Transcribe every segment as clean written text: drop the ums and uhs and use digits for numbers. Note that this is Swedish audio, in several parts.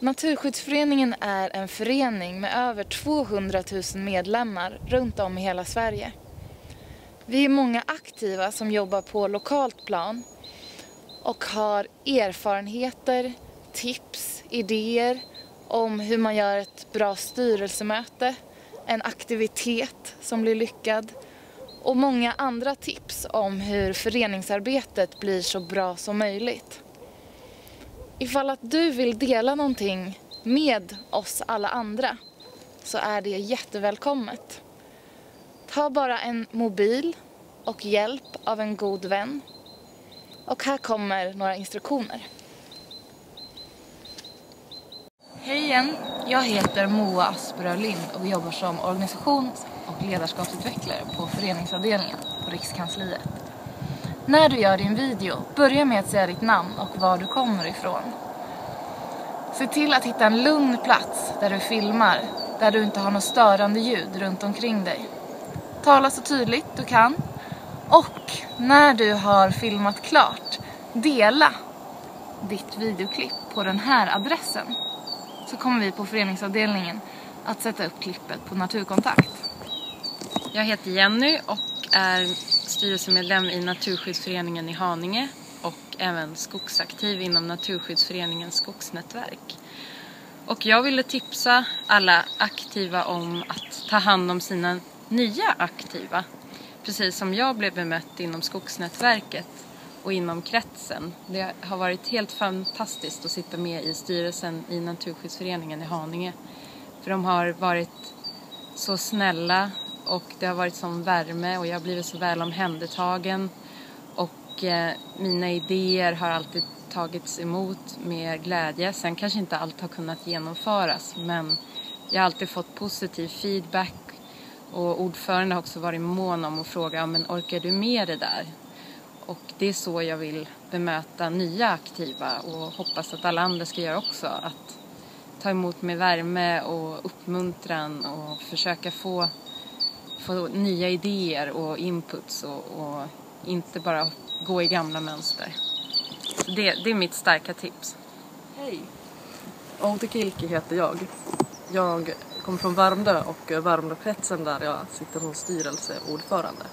Naturskyddsföreningen är en förening med över 200 000 medlemmar runt om i hela Sverige. Vi är många aktiva som jobbar på lokalt plan och har erfarenheter, tips, idéer om hur man gör ett bra styrelsemöte, en aktivitet som blir lyckad och många andra tips om hur föreningsarbetet blir så bra som möjligt. Ifall att du vill dela någonting med oss alla andra så är det jättevälkommet. Ta bara en mobil och hjälp av en god vän. Och här kommer några instruktioner. Hej igen, jag heter Moa Asperö Lind och jobbar som organisations- och ledarskapsutvecklare på föreningsavdelningen på Rikskansliet. När du gör din video, börja med att säga ditt namn och var du kommer ifrån. Se till att hitta en lugn plats där du filmar, där du inte har något störande ljud runt omkring dig. Tala så tydligt du kan. Och när du har filmat klart, dela ditt videoklipp på den här adressen. Så kommer vi på föreningsavdelningen att sätta upp klippet på Naturkontakt. Jag heter Jenny och är styrelsemedlem i Naturskyddsföreningen i Haninge och även skogsaktiv inom Naturskyddsföreningens skogsnätverk. Och jag ville tipsa alla aktiva om att ta hand om sina nya aktiva. Precis som jag blev bemött inom skogsnätverket och inom kretsen. Det har varit helt fantastiskt att sitta med i styrelsen i Naturskyddsföreningen i Haninge. För de har varit så snälla och det har varit sån värme och jag har blivit så väl omhändertagen. Och mina idéer har alltid tagits emot med glädje. Sen kanske inte allt har kunnat genomföras, men jag har alltid fått positiv feedback. Och ordförande har också varit mån om att fråga, men orkar du med det där? Och det är så jag vill bemöta nya aktiva och hoppas att alla andra ska göra också. Att ta emot med värme och uppmuntran och försöka få nya idéer och inputs och inte bara gå i gamla mönster. Så det är mitt starka tips. Hej! Outi Kilki heter jag. Jag kommer från Värmdö och Värmdökretsen där jag sitter som styrelseordförande.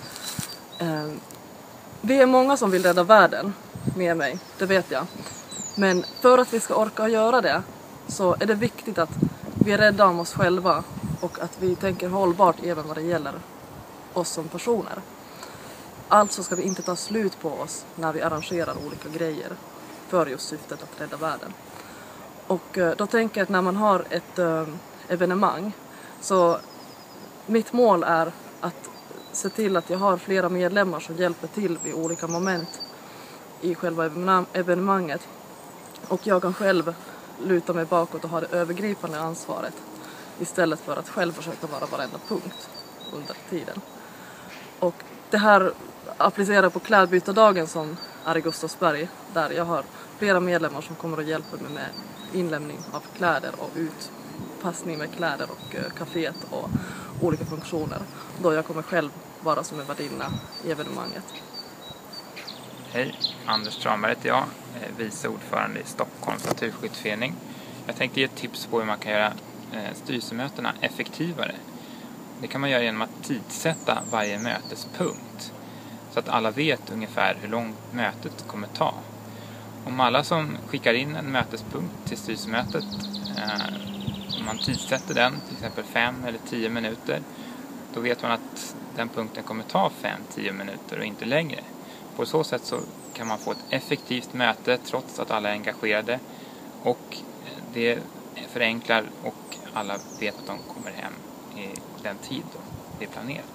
Vi är många som vill rädda världen med mig, det vet jag. Men för att vi ska orka göra det så är det viktigt att vi är rädda om oss själva och att vi tänker hållbart även vad det gäller oss som personer. Alltså ska vi inte ta slut på oss när vi arrangerar olika grejer för just syftet att rädda världen. Och då tänker jag att när man har ett evenemang så mitt mål är att se till att jag har flera medlemmar som hjälper till vid olika moment i själva evenemanget. Och jag kan själv luta mig bakåt och ha det övergripande ansvaret istället för att själv försöka vara varenda punkt under tiden. Och det här applicerar på klädbytardagen som är i Gustavsberg där jag har flera medlemmar som kommer att hjälpa mig med inlämning av kläder och utpassning med kläder och kaféet och olika funktioner. Då jag kommer själv vara som en värdinna i evenemanget. Hej, Anders Strömberg heter jag, vice ordförande i Stockholms naturskyddsförening. Jag tänkte ge ett tips på hur man kan göra styrelsemötena effektivare. Det kan man göra genom att tidsätta varje mötespunkt så att alla vet ungefär hur långt mötet kommer ta. Om alla som skickar in en mötespunkt till styrelsemötet, om man tidsätter den till exempel 5 eller 10 minuter, då vet man att den punkten kommer ta 5-10 minuter och inte längre. På så sätt så kan man få ett effektivt möte trots att alla är engagerade och det förenklar och alla vet att de kommer hem i den tid då det är planerat.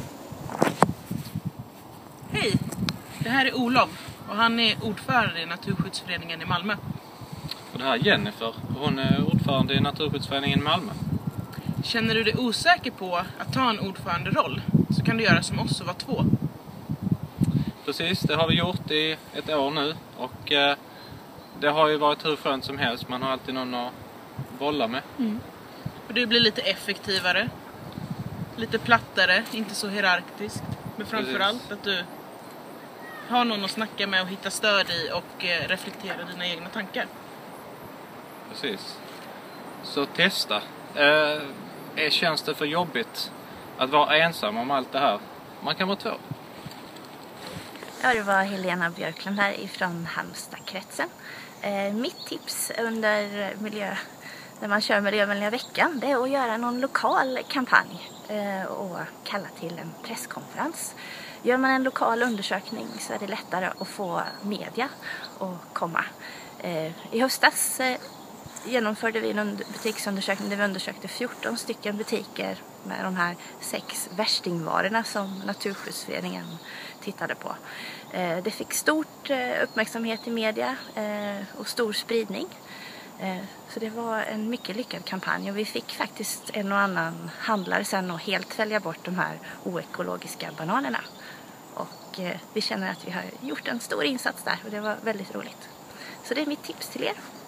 Hej! Det här är Olof och han är ordförande i Naturskyddsföreningen i Malmö. Och det här är Jennifer. Hon är ordförande i Naturskyddsföreningen i Malmö. Känner du dig osäker på att ta en ordföranderoll så kan du göra som oss och vara 2. Precis, det har vi gjort i ett år nu och det har ju varit hur skönt som helst. Man har alltid någon att bolla med. Och du blir lite effektivare, lite plattare, inte så hierarkiskt. Men framförallt att du har någon att snacka med och hitta stöd i och reflektera dina egna tankar. Precis. Så testa. Känns det för jobbigt att vara ensam om allt det här? Man kan vara 2. Ja, det var Helena Björklund här ifrån Halmstadkretsen. Mitt tips när man kör miljövänliga veckan, det är att göra någon lokal kampanj och kalla till en presskonferens. Gör man en lokal undersökning så är det lättare att få media att komma. I höstas genomförde vi en butiksundersökning där vi undersökte 14 stycken butiker med de här 6 värstingvarorna som Naturskyddsföreningen tittade på. Det fick stort uppmärksamhet i media och stor spridning. Så det var en mycket lyckad kampanj och vi fick faktiskt en och annan handlare sen att helt välja bort de här oekologiska bananerna. Och vi känner att vi har gjort en stor insats där och det var väldigt roligt. Så det är mitt tips till er.